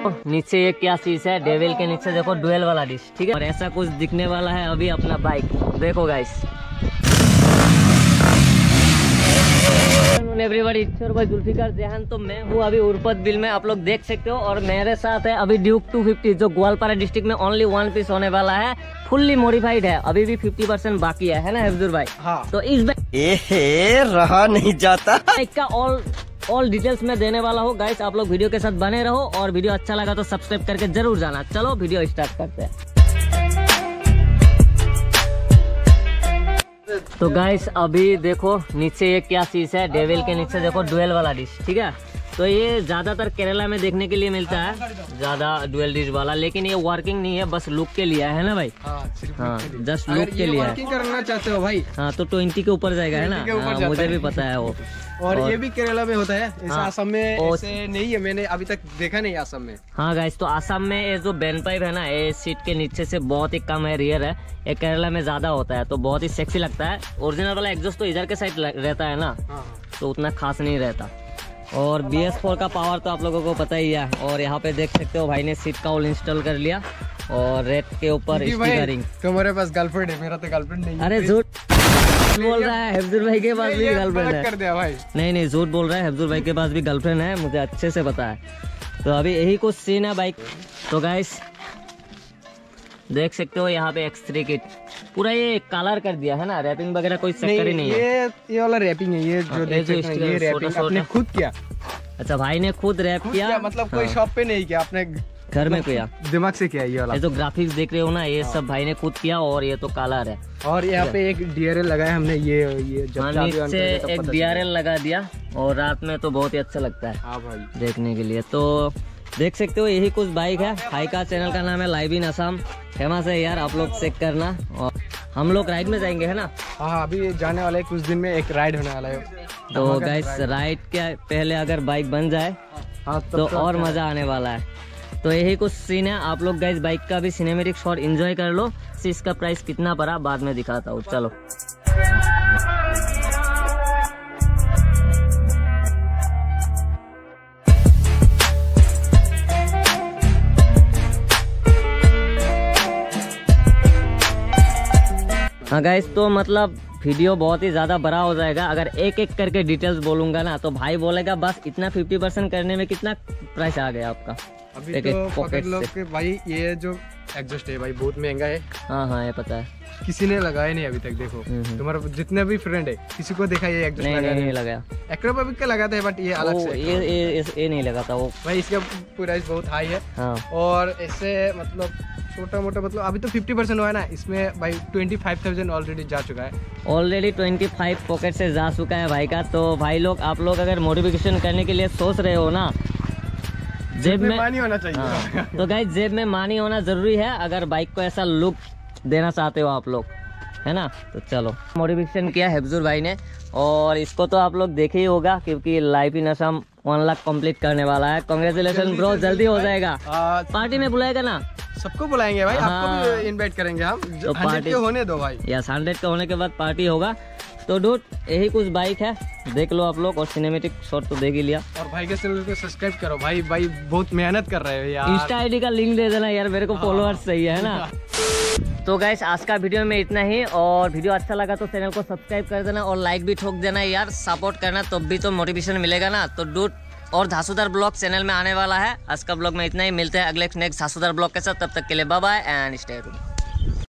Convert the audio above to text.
नीचे ये क्या चीज है, डेविल के नीचे देखो डुएल वाला डिश, ठीक है। और ऐसा कुछ दिखने वाला है अभी अपना बाइक, देखो गाइस। एवरीबॉडी, भाई जुल्फिकार जहान, तो मैं हूँ अभी उर्पत बिल में, आप लोग देख सकते हो। और मेरे साथ है अभी ड्यूक 250 जो ग्वालपारा डिस्ट्रिक्ट में ओनली 1 पीस होने वाला है, फुल्ली मॉडिफाइड है। अभी भी 50% बाकी है ना हफजुर भाई? हाँ। तो इस बाइक रहा नहीं जाता बाइक का ऑल डिटेल्स में देने वाला हूँ गाइस, आप लोग वीडियो के साथ बने रहो। और वीडियो अच्छा लगा तो सब्सक्राइब करके जरूर जाना। चलो वीडियो स्टार्ट करते हैं। तो गाइस अभी देखो नीचे ये क्या चीज है, डेविल के नीचे देखो डुएल वाला डिश, ठीक है। तो ये ज्यादातर केरला में देखने के लिए मिलता है, ज्यादा डुएल डिश वाला, लेकिन ये वर्किंग नहीं है, बस लुक के लिए है ना भाई? हाँ, जस्ट लुक के लिए वर्किंग करना चाहते हो भाई? हाँ, तो 20 के ऊपर जाएगा है ना? मुझे भी पता है वो। और ये भी केरला में होता है, असम में ऐसे नहीं है, मैंने अभी तक देखा नहीं असम में। हाँ गाइस, तो असम में ये जो बैन पाइप है ना, ये सीट के नीचे से बहुत ही कम है, रियर है। ये केरला में ज्यादा होता है, तो बहुत ही सेक्सी लगता है। ओरिजिनल वाला एग्जॉस्ट तो इधर के साइड रहता है ना, तो उतना खास नहीं रहता। और BS4 का पावर तो आप लोगों को पता ही है। और यहाँ पे देख सकते हो भाई ने सीट का ऑल इंस्टॉल कर लिया और रेड के ऊपर स्टिकरिंग। तुम्हारे पास गर्लफ्रेंड है, मेरा तो गर्लफ्रेंड नहीं है। अरे झूठ बोल रहा है, हफजुर भाई के पास भी गर्लफ्रेंड है। कर दिया भाई। नहीं झूठ बोल रहा है, हफजुर भाई के पास भी गर्लफ्रेंड है, मुझे अच्छे से पता है। तो अभी यही कुछ सीन है बाइक। तो गाइस देख सकते हो यहाँ पे X3 किट पूरा ये कलर कर दिया है ना, रैपिंग वगैरह कोई चक्कर ही नहीं है। ये वाला रैपिंग है, ये जो देख सकते हैं, ये रैपिंग आपने खुद किया? अच्छा, भाई ने खुद रैप किया, मतलब कोई शॉप पे नहीं किया, आपने घर में किया, दिमाग से किया। ये वाला ये जो ग्राफिक्स देख रहे हो ना, ये सब भाई ने खुद किया। और ये तो कलर है। और यहाँ पे एक DRL लगाया हमने, ये नीचे एक DRL लगा दिया। और रात में तो बहुत ही अच्छा लगता है। हाँ भाई, देखने के लिए। तो देख सकते हो यही कुछ बाइक है। भाई का चैनल का नाम है लाइव इन असम, फेमस है यार, आप लोग चेक करना। और हम लोग राइड में जाएंगे है ना? हाँ, अभी जाने वाले कुछ दिन में एक राइड होने वाला है। तो गाइस राइड के पहले अगर बाइक बन जाए तो और मजा आने वाला है। तो यही कुछ सीन है। आप लोग गाइस बाइक का भी सिनेमेटिक शॉट एंजॉय कर लो। इसका प्राइस कितना पड़ा बाद में दिखाता हूँ, चलो। हाँ गाइस, तो मतलब वीडियो बहुत ही ज्यादा बड़ा हो जाएगा अगर एक एक करके डिटेल्स बोलूंगा ना, तो भाई बोलेगा बस इतना 50% करने में कितना प्राइस आ गया आपका। अभी एक तो पकड़ लो कि भाई ये जो एग्जॉस्ट है भाई बहुत महंगा है। हाँ ये पता है, किसी ने लगाया नहीं अभी तक। देखो तुम्हारा जितने भी फ्रेंड है, किसी को देखा ये एग्जॉस्ट नहीं लगाया। एक्रोबैटिक का लगाता है, बट ये अलग से ये नहीं लगाता वो भाई। इसका प्राइस बहुत हाई है। और ऐसे मतलब छोटा मोटा, मतलब अभी तो 50% हुआ है ना, इसमें भाई 25,000 ऑलरेडी जा चुका है। ऑलरेडी 25 पॉकेट से जा चुका है भाई का। तो भाई लोग, आप लोग अगर मॉडिफिकेशन करने के लिए सोच रहे हो ना, जेब में मानी होना चाहिए। हाँ। तो गाइस जेब में मानी होना जरूरी है अगर बाइक को ऐसा लुक देना चाहते हो आप लोग, है ना? तो चलो, मॉडिफिकेशन किया हफजुर भाई ने। और इसको तो आप लोग देखे ही होगा, क्योंकि live in Assam 1 lakh complete करने वाला है। कांग्रेचुलेशन ब्रो, जल्दी हो जाएगा। पार्टी में बुलाएगा ना? सबको बुलाएंगे भाई। आपको भी इनवाइट करेंगे हम। तो 100 के होने दो भाई। यस, 100 का होने के बाद पार्टी होगा। तो डूड यही कुछ बाइक है, देख लो आप लोग। और सिनेमेटिक शॉट तो देख ही लिया। और भाई के चैनल को सब्सक्राइब करो भाई बहुत मेहनत कर रहे हो यार। इंस्टा आईडी का लिंक दे देना यार, मेरे को फॉलोअर्स चाहिए, है ना? तो गाइस आज का वीडियो में इतना ही। और वीडियो अच्छा लगा तो चैनल को सब्सक्राइब कर देना और लाइक भी ठोक देना यार, सपोर्ट करना, तब भी तो मोटिवेशन मिलेगा ना। तो डूड और धांसूदार ब्लॉग चैनल में आने वाला है। आज का ब्लॉग में इतना ही, मिलते हैं अगले नेक्स्ट धांसूदार ब्लॉग के साथ। तब तक के लिए bye bye and stay tuned.